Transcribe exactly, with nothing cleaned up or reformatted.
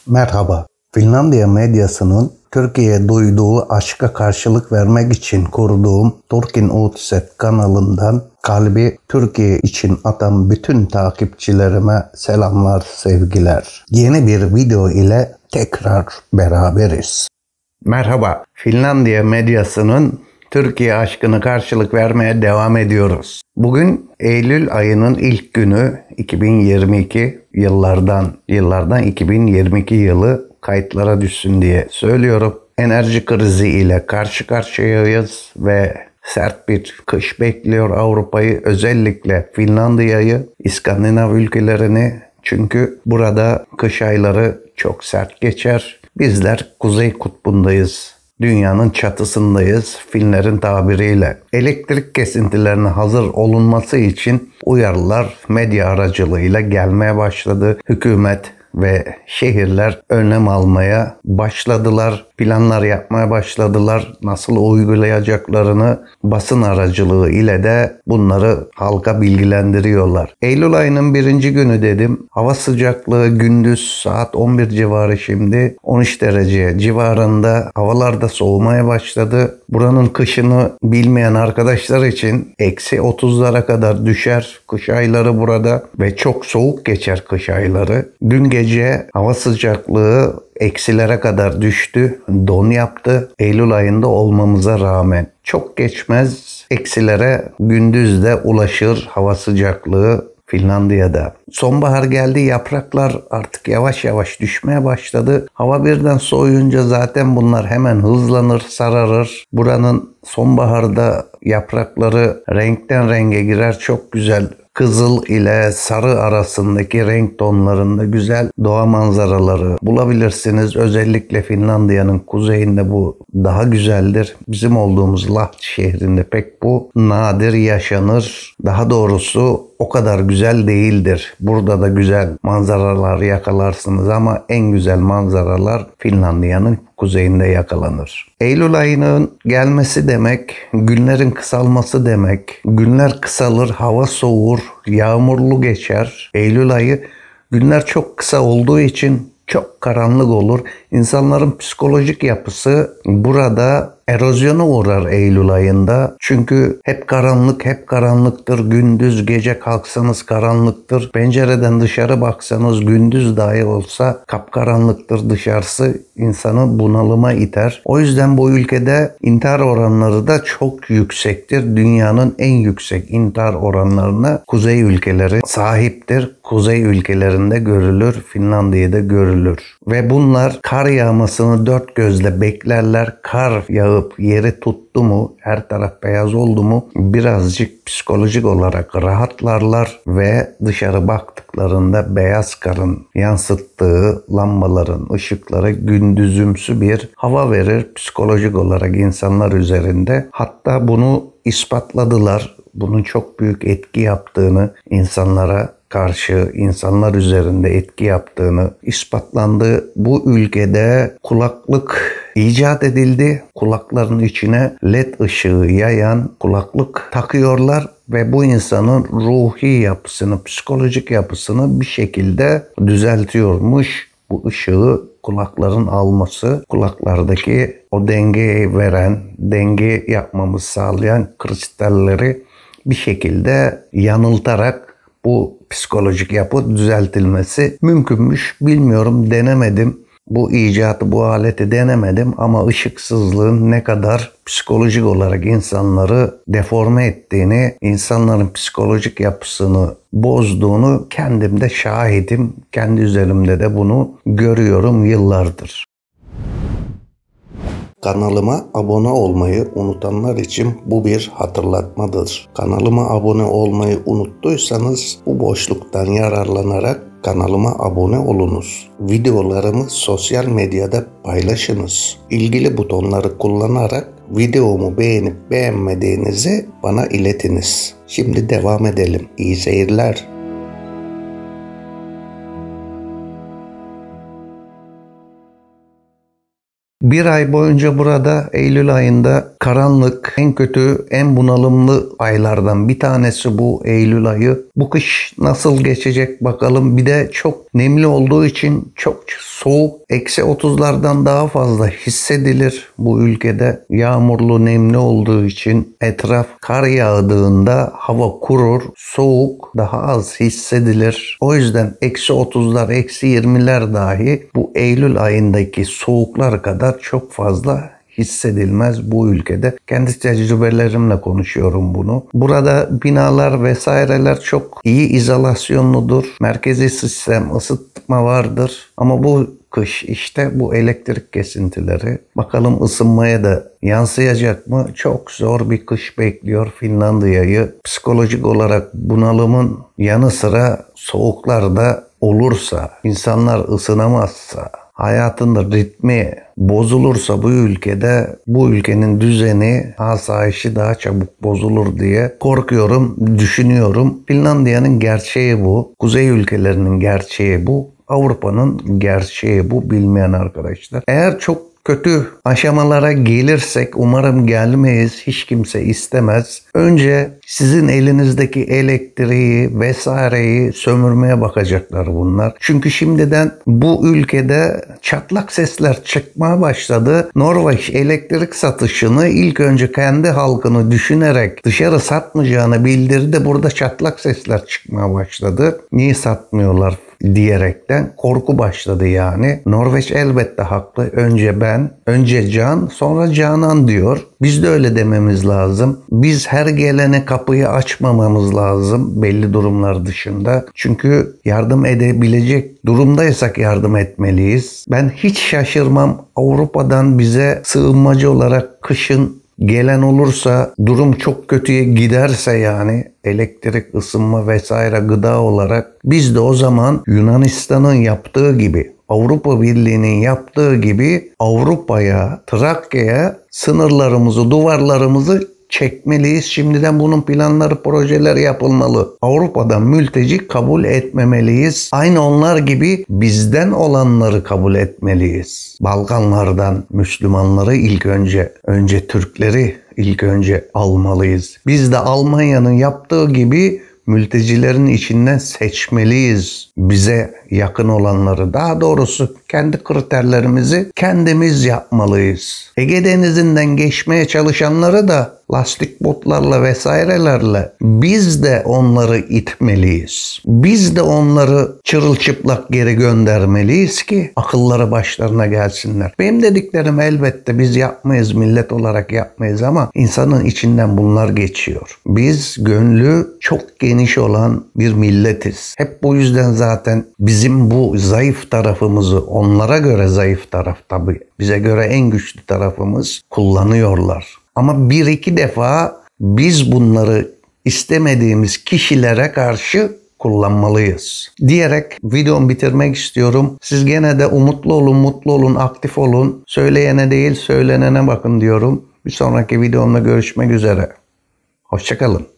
Merhaba. Finlandiya medyasının Türkiye'ye duyduğu aşka karşılık vermek için kurduğum Turkin Uutiset kanalından kalbi Türkiye için atan bütün takipçilerime selamlar, sevgiler. Yeni bir video ile tekrar beraberiz. Merhaba. Finlandiya medyasının Türkiye aşkını karşılık vermeye devam ediyoruz. Bugün Eylül ayının ilk günü, iki bin yirmi iki yıllardan yıllardan iki bin yirmi iki yılı kayıtlara düşsün diye söylüyorum. Enerji krizi ile karşı karşıyayız ve sert bir kış bekliyor Avrupa'yı, özellikle Finlandiya'yı, İskandinav ülkelerini. Çünkü burada kış ayları çok sert geçer. Bizler Kuzey Kutbu'ndayız. Dünyanın çatısındayız Finlerin tabiriyle. Elektrik kesintilerine hazır olunması için uyarılar medya aracılığıyla gelmeye başladı. Hükümet ve şehirler önlem almaya başladılar. Planlar yapmaya başladılar. Nasıl uygulayacaklarını basın aracılığı ile de bunları halka bilgilendiriyorlar. Eylül ayının birinci günü dedim. Hava sıcaklığı gündüz saat on bir civarı, şimdi on üç derece civarında. Havalar da soğumaya başladı. Buranın kışını bilmeyen arkadaşlar için eksi otuzlara kadar düşer kış ayları burada ve çok soğuk geçer kış ayları. Dün gece hava sıcaklığı eksilere kadar düştü, don yaptı. Eylül ayında olmamıza rağmen çok geçmez eksilere gündüz de ulaşır hava sıcaklığı Finlandiya'da. Sonbahar geldi, yapraklar artık yavaş yavaş düşmeye başladı. Hava birden soğuyunca zaten bunlar hemen hızlanır, sararır. Buranın sonbaharda yaprakları renkten renge girer, çok güzel. Kızıl ile sarı arasındaki renk tonlarında güzel doğa manzaraları bulabilirsiniz. Özellikle Finlandiya'nın kuzeyinde bu daha güzeldir. Bizim olduğumuz Lahti şehrinde pek bu nadir yaşanır. Daha doğrusu o kadar güzel değildir. Burada da güzel manzaralar yakalarsınız ama en güzel manzaralar Finlandiya'nın kuzeyinde yakalanır. Eylül ayının gelmesi demek, günlerin kısalması demek. Günler kısalır, hava soğur, yağmurlu geçer. Eylül ayı günler çok kısa olduğu için çok karanlık olur. İnsanların psikolojik yapısı burada erozyona uğrar Eylül ayında. Çünkü hep karanlık, hep karanlıktır. Gündüz gece kalksanız karanlıktır. Pencereden dışarı baksanız gündüz dahi olsa kapkaranlıktır dışarısı. İnsanı bunalıma iter. O yüzden bu ülkede intihar oranları da çok yüksektir. Dünyanın en yüksek intihar oranlarına kuzey ülkeleri sahiptir. Kuzey ülkelerinde görülür, Finlandiya'da görülür. Ve bunlar kar yağmasını dört gözle beklerler. Kar yağıp yeri tuttu mu, her taraf beyaz oldu mu birazcık psikolojik olarak rahatlarlar ve dışarı baktıklarında beyaz karın yansıttığı lambaların ışıkları gündüzümsü bir hava verir psikolojik olarak insanlar üzerinde. Hatta bunu ispatladılar. Bunun çok büyük etki yaptığını, insanlara karşı insanlar üzerinde etki yaptığını ispatlandı. Bu ülkede kulaklık icat edildi. Kulakların içine led ışığı yayan kulaklık takıyorlar ve bu insanın ruhi yapısını, psikolojik yapısını bir şekilde düzeltiyormuş. Bu ışığı kulakların alması, kulaklardaki o dengeyi veren, denge yapmamızı sağlayan kristalleri bir şekilde yanıltarak bu psikolojik yapı düzeltilmesi mümkünmüş. Bilmiyorum, denemedim. Bu icatı, bu aleti denemedim ama ışıksızlığın ne kadar psikolojik olarak insanları deforme ettiğini, insanların psikolojik yapısını bozduğunu kendimde şahidim. Kendi üzerimde de bunu görüyorum yıllardır. Kanalıma abone olmayı unutanlar için bu bir hatırlatmadır. Kanalıma abone olmayı unuttuysanız bu boşluktan yararlanarak kanalıma abone olunuz. Videolarımı sosyal medyada paylaşınız. İlgili butonları kullanarak videomu beğenip beğenmediğinizi bana iletiniz. Şimdi devam edelim. İyi seyirler. Bir ay boyunca burada Eylül ayında karanlık, en kötü, en bunalımlı aylardan bir tanesi bu Eylül ayı. Bu kış nasıl geçecek bakalım. Bir de çok nemli olduğu için çok soğuk. Eksi otuzlardan daha fazla hissedilir bu ülkede. Yağmurlu, nemli olduğu için etraf kar yağdığında hava kurur, soğuk daha az hissedilir. O yüzden eksi otuzlar, eksi yirmiler dahi bu Eylül ayındaki soğuklar kadar çok fazla hissedilmez bu ülkede. Kendi tecrübelerimle konuşuyorum bunu. Burada binalar vesaireler çok iyi izolasyonludur. Merkezi sistem ısıtma vardır. Ama bu kış işte bu elektrik kesintileri. Bakalım ısınmaya da yansıyacak mı? Çok zor bir kış bekliyor Finlandiya'yı. Psikolojik olarak bunalımın yanı sıra soğuklar da olursa, insanlar ısınamazsa, hayatın da ritmi bozulursa bu ülkede, bu ülkenin düzeni, asayişi daha çabuk bozulur diye korkuyorum, düşünüyorum. Finlandiya'nın gerçeği bu. Kuzey ülkelerinin gerçeği bu. Avrupa'nın gerçeği bu, bilmeyen arkadaşlar. Eğer çok kötü aşamalara gelirsek, umarım gelmeyiz, hiç kimse istemez. Önce sizin elinizdeki elektriği vesaireyi sömürmeye bakacaklar bunlar. Çünkü şimdiden bu ülkede çatlak sesler çıkmaya başladı. Norveç elektrik satışını ilk önce kendi halkını düşünerek dışarı satmayacağını bildirdi. Burada çatlak sesler çıkmaya başladı. Niye satmıyorlar diyerekten korku başladı yani. Norveç elbette haklı. Önce ben, önce can, sonra canan diyor. Biz de öyle dememiz lazım. Biz her gelene kapıyı açmamamız lazım belli durumlar dışında. Çünkü yardım edebilecek durumdaysak yardım etmeliyiz. Ben hiç şaşırmam Avrupa'dan bize sığınmacı olarak kışın gelen olursa, durum çok kötüye giderse yani elektrik, ısınma vesaire gıda olarak biz de o zaman Yunanistan'ın yaptığı gibi, Avrupa Birliği'nin yaptığı gibi Avrupa'ya, Trakya'ya sınırlarımızı, duvarlarımızı çekmeliyiz. Şimdiden bunun planları, projeleri yapılmalı. Avrupa'dan mülteci kabul etmemeliyiz. Aynı onlar gibi bizden olanları kabul etmeliyiz. Balkanlardan Müslümanları ilk önce, önce Türkleri ilk önce almalıyız. Biz de Almanya'nın yaptığı gibi mültecilerin içinden seçmeliyiz bize yakın olanları. Daha doğrusu kendi kriterlerimizi kendimiz yapmalıyız. Ege Denizi'nden geçmeye çalışanları da lastik botlarla vesairelerle biz de onları itmeliyiz. Biz de onları çırılçıplak geri göndermeliyiz ki akılları başlarına gelsinler. Benim dediklerim elbette biz yapmayız, millet olarak yapmayız ama insanın içinden bunlar geçiyor. Biz gönlü çok geniş olan bir milletiz. Hep bu yüzden zaten bizim bu zayıf tarafımızı, onlara göre zayıf taraf tabii, bize göre en güçlü tarafımız kullanıyorlar. Ama bir iki defa biz bunları istemediğimiz kişilere karşı kullanmalıyız diyerek videomu bitirmek istiyorum. Siz gene de umutlu olun, mutlu olun, aktif olun. Söyleyene değil söylenene bakın diyorum. Bir sonraki videomda görüşmek üzere. Hoşça kalın.